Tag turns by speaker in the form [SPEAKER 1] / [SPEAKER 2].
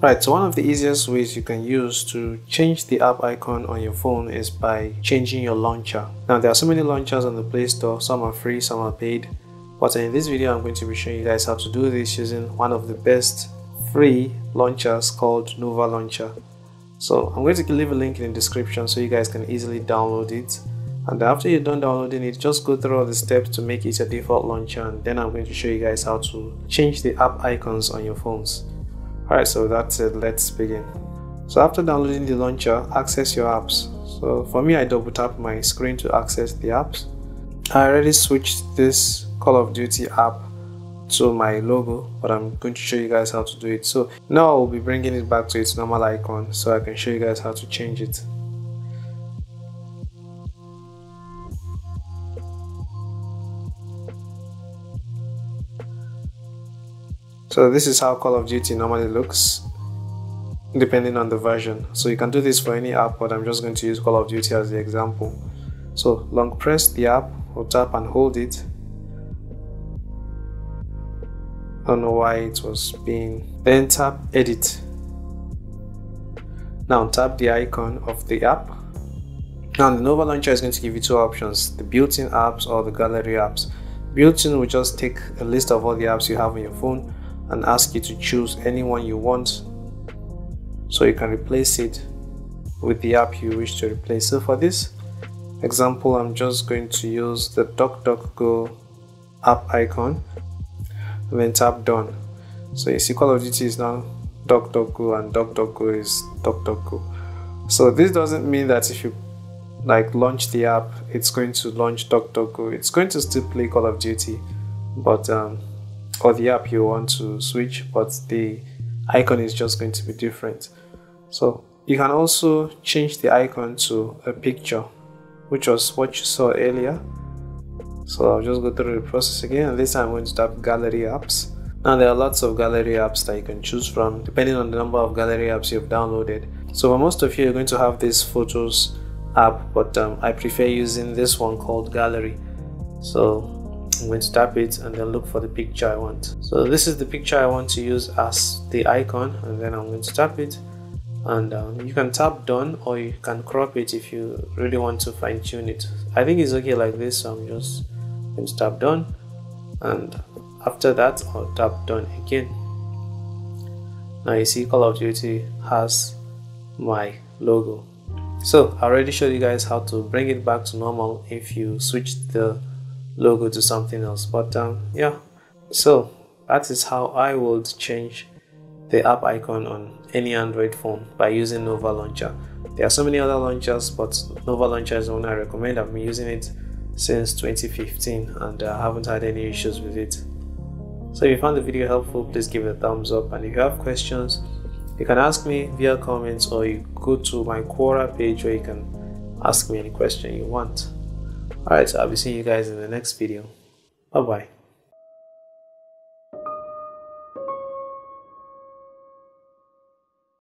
[SPEAKER 1] Right, so one of the easiest ways you can use to change the app icon on your phone is by changing your launcher. Now there are so many launchers on the Play Store, some are free, some are paid. But in this video I'm going to be showing you guys how to do this using one of the best free launchers called Nova Launcher. So I'm going to leave a link in the description so you guys can easily download it. And after you're done downloading it, just go through all the steps to make it your default launcher, and then I'm going to show you guys how to change the app icons on your phones. Alright, so that's it, let's begin. So after downloading the launcher, access your apps. So for me, I double tap my screen to access the apps. I already switched this Call of Duty app to my logo, but I'm going to show you guys how to do it. So now I'll be bringing it back to its normal icon so I can show you guys how to change it. So this is how Call of Duty normally looks, depending on the version. So you can do this for any app, but I'm just going to use Call of Duty as the example. So long press the app or tap and hold it. I don't know why it was being. Then tap edit. Now tap the icon of the app. Now the Nova Launcher is going to give you two options: the built-in apps or the gallery apps. Built-in will just take a list of all the apps you have on your phone and ask you to choose any one you want, so you can replace it with the app you wish to replace. So for this example, I'm just going to use the DuckDuckGo app icon and then tap done. So you see Call of Duty is now DuckDuckGo and DuckDuckGo is DuckDuckGo. So this doesn't mean that if you launch the app, it's going to launch DuckDuckGo. It's going to still play Call of Duty, but or the app you want to switch, but the icon is just going to be different. So you can also change the icon to a picture, which was what you saw earlier. So I'll just go through the process again, and this time I'm going to tap gallery apps. Now there are lots of gallery apps that you can choose from depending on the number of gallery apps you've downloaded. So for most of you, you're going to have this Photos app, but I prefer using this one called Gallery. So I'm going to tap it and then look for the picture I want. So this is the picture I want to use as the icon, and then I'm going to tap it, and you can tap done or you can crop it if you really want to fine tune it. I think it's okay like this, so I'm just going to tap done, and after that I'll tap done again. Now you see Call of Duty has my logo. So I already showed you guys how to bring it back to normal if you switch the logo to something else, but yeah, so that is how I would change the app icon on any Android phone by using Nova Launcher. There are so many other launchers, but Nova Launcher is the one I recommend. I've been using it since 2015 and I haven't had any issues with it. So if you found the video helpful, please give it a thumbs up, and if you have questions, you can ask me via comments, or you go to my Quora page where you can ask me any question you want. Alright, so I'll be seeing you guys in the next video. Bye bye.